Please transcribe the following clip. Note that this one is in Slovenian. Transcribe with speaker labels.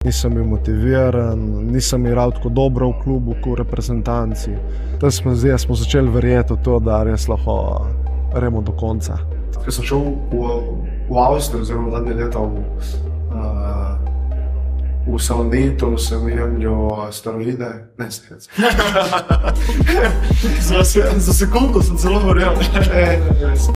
Speaker 1: Nisem bil motiviran, nisem igral tako dobro v klubu, kot v reprezentanci. Tam smo začeli verjeti v to, da res lahko gremo do konca.
Speaker 2: Ko sem šel v Avstrijo, oziroma zadnje leta v Salonitu, sem jemljal steroide. Ne, za sekundo sem celo verjel.